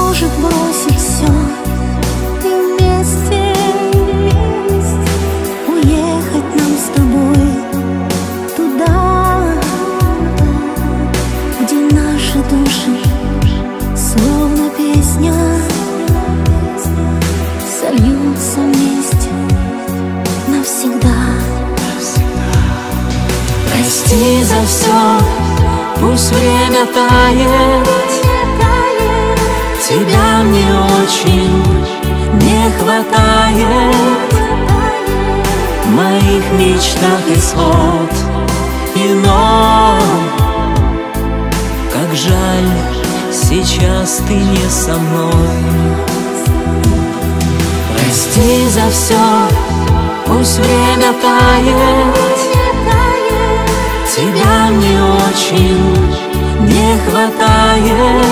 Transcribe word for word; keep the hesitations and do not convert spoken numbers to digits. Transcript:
может бросить все и вместе уехать нам с тобой туда, где наши души, словно песня, сольются вместе навсегда. Прости за все, пусть время тает, тебя мне очень не хватает. В моих мечтах исход иной. Как жаль, сейчас ты не со мной. Прости за все, пусть время тает, тебя мне очень не хватает.